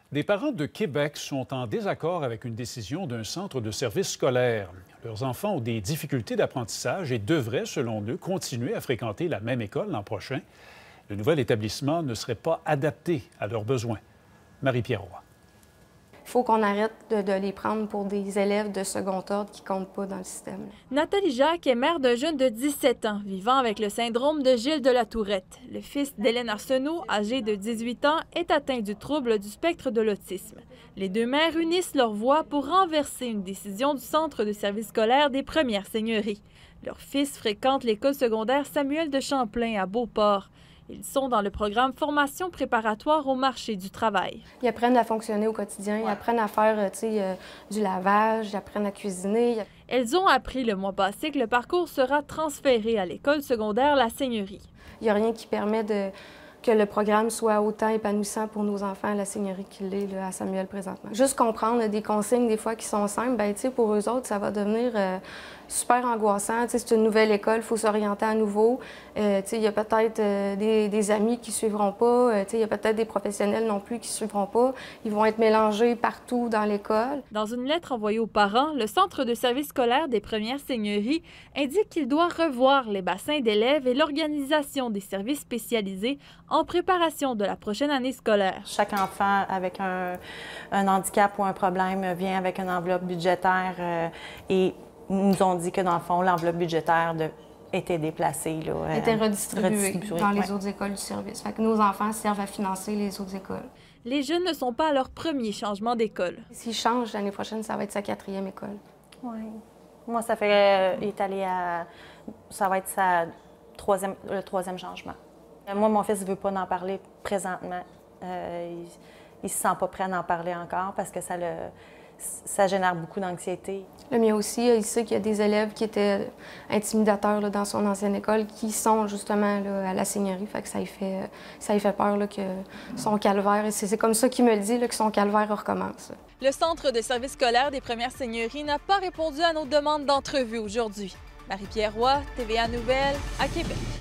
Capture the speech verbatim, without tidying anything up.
Des parents de Québec sont en désaccord avec une décision d'un centre de services scolaires. Leurs enfants ont des difficultés d'apprentissage et devraient, selon eux, continuer à fréquenter la même école l'an prochain. Le nouvel établissement ne serait pas adapté à leurs besoins. Marie-Pierre Roy. Il faut qu'on arrête de, de les prendre pour des élèves de second ordre qui ne comptent pas dans le système. Nathalie Jacques est mère d'un jeune de dix-sept ans vivant avec le syndrome de Gilles de la Tourette. Le fils d'Hélène Arsenault, âgé de dix-huit ans, est atteint du trouble du spectre de l'autisme. Les deux mères unissent leurs voix pour renverser une décision du centre de service scolaire des Premières Seigneuries. Leur fils fréquente l'école secondaire Samuel de Champlain à Beauport. Ils sont dans le programme Formation préparatoire au marché du travail. Ils apprennent à fonctionner au quotidien, ils apprennent à faire tu sais, euh, du lavage, ils apprennent à cuisiner. Elles ont appris le mois passé que le parcours sera transféré à l'école secondaire La Seigneurie. Il n'y a rien qui permet de, que le programme soit autant épanouissant pour nos enfants à La Seigneurie qu'il l'est là, à Samuel présentement. Juste comprendre des consignes des fois qui sont simples, bien, tu sais, pour eux autres, ça va devenir euh, super angoissant. Tu sais, c'est une nouvelle école, il faut s'orienter à nouveau. Euh, tu sais, il y a peut-être euh, des, des amis qui ne suivront pas, euh, tu sais, il y a peut-être des professionnels non plus qui ne suivront pas. Ils vont être mélangés partout dans l'école. Dans une lettre envoyée aux parents, le Centre de service scolaire des Premières Seigneuries indique qu'il doit revoir les bassins d'élèves et l'organisation des services spécialisés en préparation de la prochaine année scolaire. Chaque enfant avec un, un handicap ou un problème vient avec une enveloppe budgétaire euh, et nous ont dit que, dans le fond, l'enveloppe budgétaire de, était déplacée. Là, euh, était redistribuée, redistribuée dans ouais. les autres écoles du service. Fait que nos enfants servent à financer les autres écoles. Les jeunes ne sont pas à leur premier changement d'école. S'ils changent l'année prochaine, ça va être sa quatrième école. Oui. Moi, ça fait euh, il est allé à... Ça va être sa troisième, le troisième changement. Moi, mon fils ne veut pas en parler présentement. Euh, il ne se sent pas prêt à en parler encore parce que ça, le, ça génère beaucoup d'anxiété. Le mien aussi, il sait qu'il y a des élèves qui étaient intimidateurs là, dans son ancienne école qui sont justement là, à la Seigneurie. Fait que ça lui fait, ça lui fait peur là, que son calvaire, c'est comme ça qu'il me le dit, là, que son calvaire recommence. Le Centre de service scolaire des Premières Seigneuries n'a pas répondu à nos demandes d'entrevue aujourd'hui. Marie-Pierre Roy, T V A Nouvelles, à Québec.